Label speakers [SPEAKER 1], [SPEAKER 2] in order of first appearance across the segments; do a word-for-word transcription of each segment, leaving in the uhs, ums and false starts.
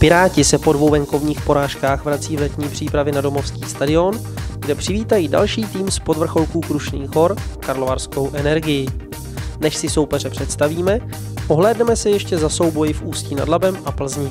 [SPEAKER 1] Piráti se po dvou venkovních porážkách vrací v letní přípravě na domovský stadion, kde přivítají další tým z podvrcholků Krušných hor, Karlovarskou Energii. Než si soupeře představíme, ohlédneme se ještě za souboji v Ústí nad Labem a Plzni.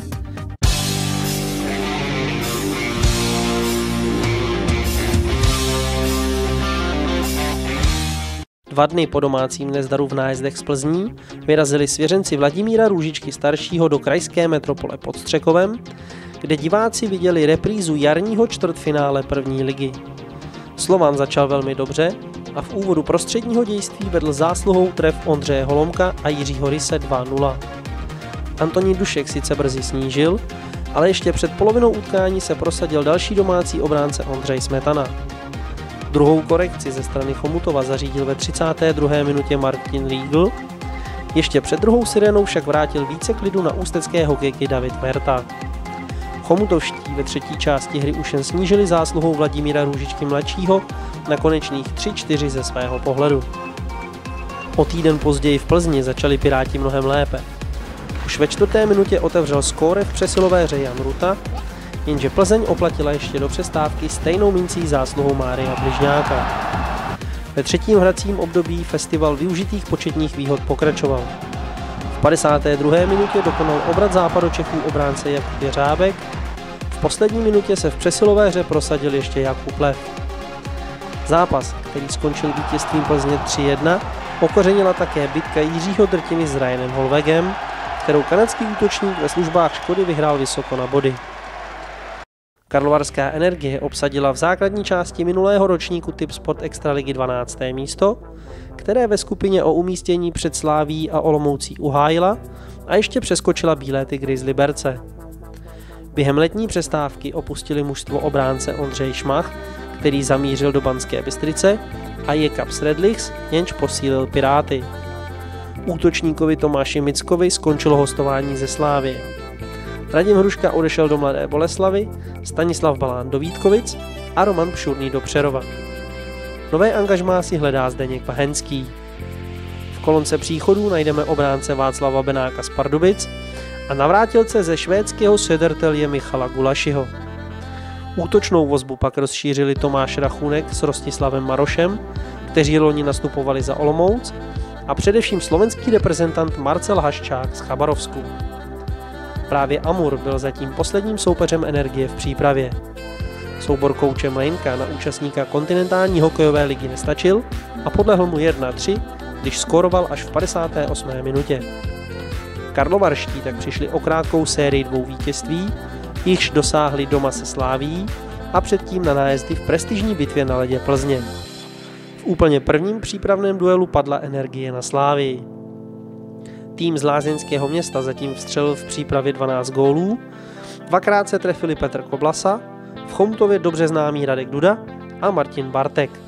[SPEAKER 1] Dva dny po domácím nezdaru v nájezdech z Plzní vyrazili svěřenci Vladimíra Růžičky staršího do krajské metropole pod Střekovem, kde diváci viděli reprízu jarního čtvrtfinále první ligy. Slovan začal velmi dobře a v úvodu prostředního dějství vedl zásluhou tref Ondřeje Holomka a Jiřího Ryse dva nula. Antonín Dušek sice brzy snížil, ale ještě před polovinou utkání se prosadil další domácí obránce Ondřej Smetana. Druhou korekci ze strany Chomutova zařídil ve třicáté druhé minutě Martin Riegl. Ještě před druhou sirénou však vrátil více klidu na ústecké hokejky David Merta. Chomutovští ve třetí části hry už jen snížili zásluhou Vladimíra Růžičky mladšího na konečných tři čtyři ze svého pohledu. O týden později v Plzni začali Piráti mnohem lépe. Už ve čtvrté minutě otevřel skóre v přesilové hře Jan Ruta, jenže Plzeň oplatila ještě do přestávky stejnou mincí zásluhou Mária Bližňáka. Ve třetím hracím období festival využitých početních výhod pokračoval. V padesáté druhé minutě dokonal obrat Západočechů obránce Jakub Jeřábek, v poslední minutě se v přesilové hře prosadil ještě Jakub Lev. Zápas, který skončil vítězstvím Plzně tři jedna, okořenila také bitka Jiřího Drtiny s Ryanem Holvegem, kterou kanadský útočník ve službách Škody vyhrál vysoko na body. Karlovarská Energie obsadila v základní části minulého ročníku Tipsport Extraligy dvanácté místo, které ve skupině o umístění před Sláví a Olomoucí uhájila a ještě přeskočila Bílé tygry z Liberce. Během letní přestávky opustili mužstvo obránce Ondřej Šmach, který zamířil do Banské Bystrice, a Jekab Sredlichs, jenž posílil Piráty. Útočníkovi Tomáši Mickovi skončilo hostování ze Slávie. Radim Hruška odešel do Mladé Boleslavi, Stanislav Balán do Vítkovic a Roman Pšurný do Přerova. Nové angažmá si hledá Zdeněk Vahenský. V kolonce příchodů najdeme obránce Václava Benáka z Pardubic a navrátilce ze švédského Södertälje Michala Gulašiho. Útočnou vozbu pak rozšířili Tomáš Rachunek s Rostislavem Marošem, kteří loni nastupovali za Olomouc, a především slovenský reprezentant Marcel Haščák z Chabarovsku. Právě Amur byl zatím posledním soupeřem Energie v přípravě. Soubor kouče Mlejnka na účastníka kontinentální hokejové ligy nestačil a podlehl mu jedna tři, když skóroval až v padesáté osmé minutě. Karlovarští tak přišli o krátkou sérii dvou vítězství, jichž dosáhli doma se Sláví a předtím na nájezdy v prestižní bitvě na ledě Plzně. V úplně prvním přípravném duelu padla Energie na Slávii. Tým z lázeňského města zatím vstřelil v přípravě dvanáct gólů, dvakrát se trefili Petr Koblasa, v Chomutově dobře známý Radek Duda a Martin Bartek.